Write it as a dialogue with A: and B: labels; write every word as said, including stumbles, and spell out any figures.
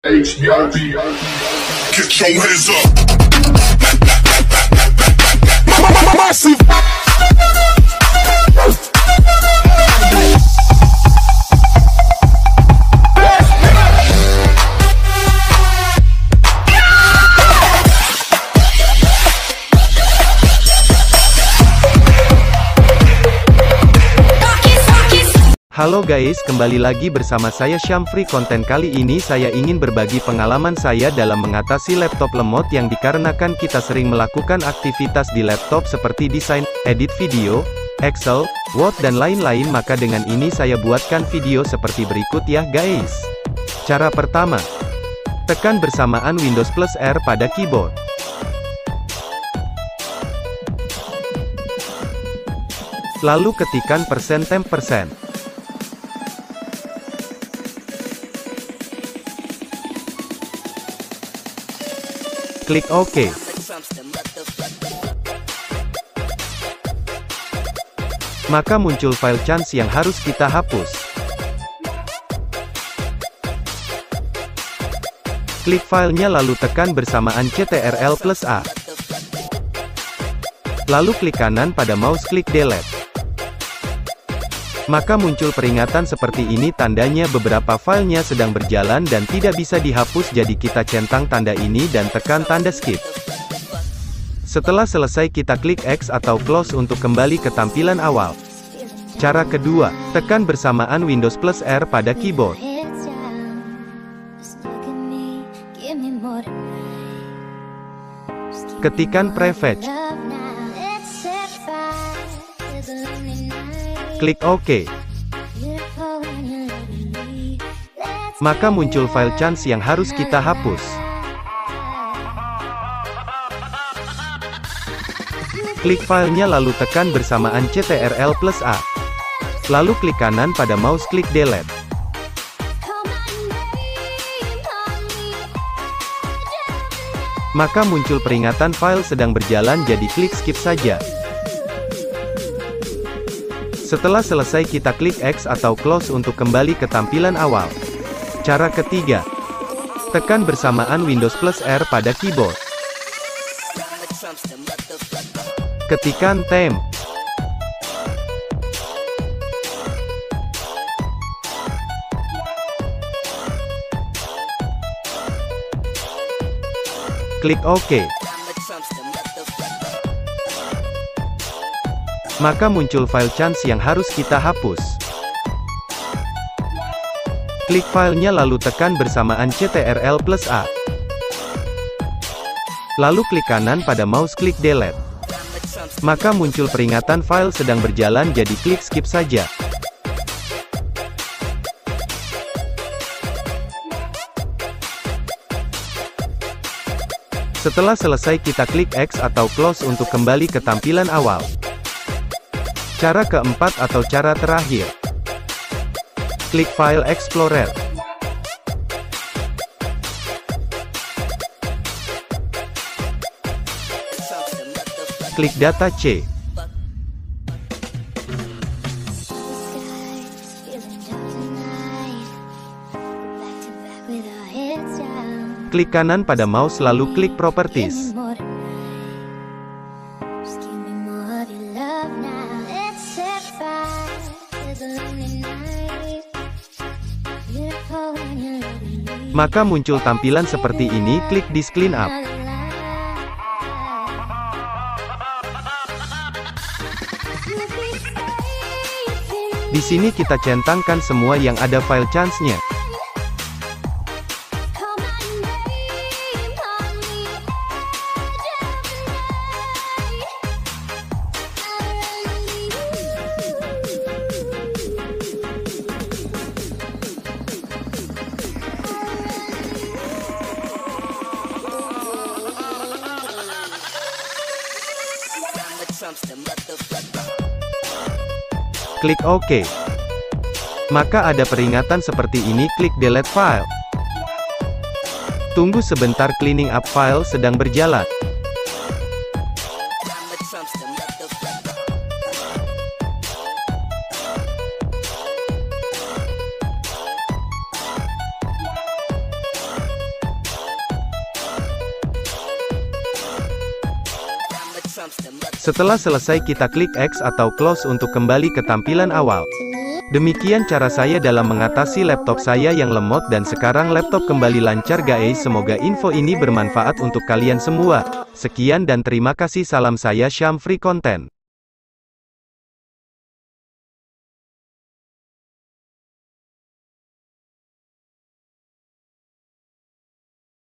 A: H B O B. Get your hands up. Massive.
B: Halo guys, kembali lagi bersama saya Syamfri. Konten kali ini saya ingin berbagi pengalaman saya dalam mengatasi laptop lemot yang dikarenakan kita sering melakukan aktivitas di laptop seperti desain, edit video, Excel, Word dan lain-lain. Maka dengan ini saya buatkan video seperti berikut ya guys. Cara pertama, tekan bersamaan Windows plus R pada keyboard. Lalu ketikkan persen temp persen. Klik OK. Maka muncul file chance yang harus kita hapus. Klik filenya lalu tekan bersamaan Ctrl plus A. Lalu klik kanan pada mouse klik delete. Maka muncul peringatan seperti ini, tandanya beberapa filenya sedang berjalan dan tidak bisa dihapus. Jadi kita centang tanda ini dan tekan tanda skip. Setelah selesai kita klik X atau close untuk kembali ke tampilan awal. Cara kedua, tekan bersamaan Windows plus R pada keyboard. Ketikkan Prefetch. Klik OK. Maka muncul file chance yang harus kita hapus. Klik filenya lalu tekan bersamaan Ctrl plus A. Lalu klik kanan pada mouse klik delete. Maka muncul peringatan file sedang berjalan, jadi klik skip saja. Setelah selesai kita klik X atau close untuk kembali ke tampilan awal. Cara ketiga, tekan bersamaan Windows plus R pada keyboard. Ketikkan temp. Klik OK. Maka muncul file chance yang harus kita hapus. Klik filenya lalu tekan bersamaan Ctrl plus A. Lalu klik kanan pada mouse klik delete. Maka muncul peringatan file sedang berjalan, jadi klik skip saja. Setelah selesai kita klik X atau close untuk kembali ke tampilan awal. Cara keempat atau cara terakhir, klik File Explorer. Klik Data C. Klik kanan pada mouse lalu klik Properties. Maka muncul tampilan seperti ini, klik Disk Clean Up. Di sini kita centangkan semua yang ada file chance-nya. Klik OK. Maka ada peringatan seperti ini, klik Delete File. Tunggu sebentar, cleaning up file sedang berjalan. Setelah selesai kita klik X atau close untuk kembali ke tampilan awal. Demikian cara saya dalam mengatasi laptop saya yang lemot dan sekarang laptop kembali lancar guys. Semoga info ini bermanfaat untuk kalian semua. Sekian dan terima kasih, salam saya Syamfri Content.